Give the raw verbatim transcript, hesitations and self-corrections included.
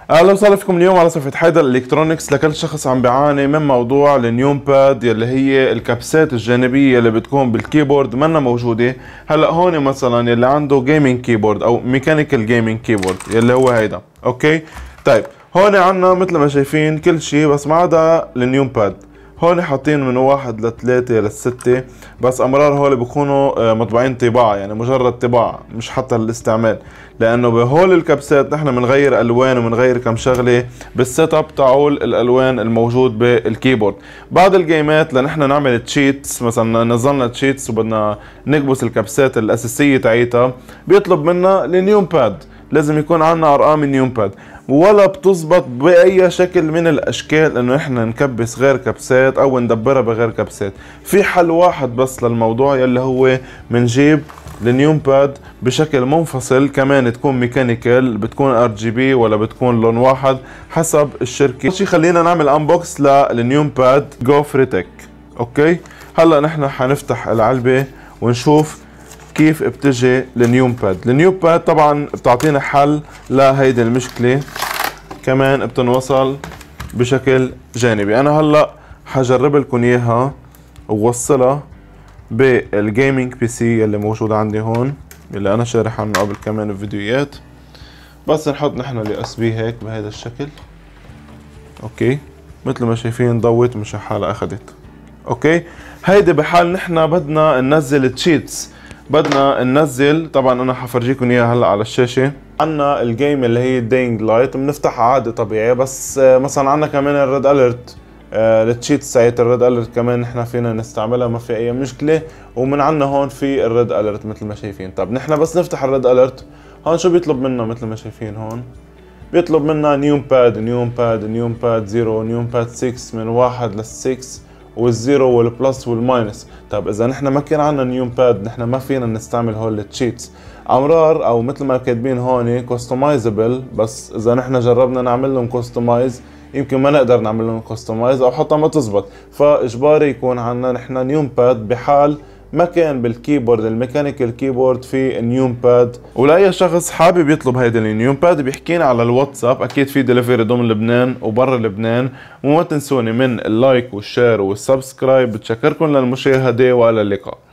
اهلا وسهلا فيكم اليوم على صفحة حيدر الكترونكس لكل شخص عم بيعاني من موضوع النيوم باد يلي هي الكبسات الجانبية اللي بتكون بالكيبورد منا موجودة. هلا هون مثلا يلي عنده جيمنج كيبورد او ميكانيكال جيمنج كيبورد يلي هو هيدا، اوكي. طيب هون عنا مثل ما شايفين كل شيء بس ما عدا النيوم باد. هون حاطين من واحد لثلاثة لستة، بس امرار هول بيكونوا مطبوعين طباعة، يعني مجرد طباعة مش حتى للاستعمال، لانه بهول الكبسات نحن بنغير الوان وبنغير كم شغله بالسيت اب تاعول الالوان الموجود بالكيبورد. بعض الجيمات لنحن نعمل تشيتس، مثلا نزلنا تشيتس وبدنا نكبس الكبسات الاساسيه تاعيتها، بيطلب منا النيوم باد، لازم يكون عندنا ارقام النيوم باد، ولا بتزبط باي شكل من الاشكال انه احنا نكبس غير كبسات او ندبرها بغير كبسات. في حل واحد بس للموضوع يلي هو منجيب النيوم باد بشكل منفصل، كمان تكون ميكانيكال، بتكون ار جي بي ولا بتكون لون واحد حسب الشركه. شي خلينا نعمل انبوكس للنيوم باد جو فريتك. اوكي، هلا نحن حنفتح العلبه ونشوف كيف بتجي النيوم باد. النيوم باد طبعا بتعطينا حل لهيدي المشكله، كمان بتنوصل بشكل جانبي. انا هلا حجرب لكم اياها ووصلها بالجيمنج بي سي اللي موجود عندي هون، اللي انا شارح عنه قبل كمان بفيديوهات. بس نحط نحن اليو اس بي هيك بهذا الشكل، اوكي، مثل ما شايفين ضوت مش حالها اخذت. اوكي، هيدي بحال نحن بدنا ننزل تشيتس، بدنا ننزل، طبعا انا حفرجيكم اياها هلا على الشاشه. عنا الجيم اللي هي داينج لايت بنفتحها عادي طبيعي، بس مثلا عنا كمان الريد اليرت، التشيتس تاعت الريد اليرت كمان نحن فينا نستعملها، ما في اي مشكله. ومن عنا هون في الريد اليرت مثل ما شايفين. طب نحن بس نفتح الريد اليرت، هون شو بيطلب منا؟ مثل ما شايفين هون بيطلب منا نيوم باد، نيوم باد، نيوم باد زيرو، نيوم باد ستة، من واحد للستة، والزيرو والبلس والماينس. طب اذا نحن ما كان عندنا نيوم باد نحن ما فينا نستعمل هول التشيتس. امرار او مثل ما كاتبين هون كوستمايزبل، بس اذا نحن جربنا نعمل لهم كوستمايز يمكن ما نقدر نعمل لهم كوستمايز او حتى ما تزبط، فاجباري يكون عندنا نحن نيوم باد بحال ما كان بالكيبورد الميكانيكال كيبورد في نيوم باد. ولاي شخص حابب يطلب هيدا النيوم باد بيحكينا على الواتساب، اكيد في دليفري ضمن لبنان وبرا لبنان. وما تنسوني من اللايك والشير والسبسكرايب. بتشكركم للمشاهدة والى اللقاء.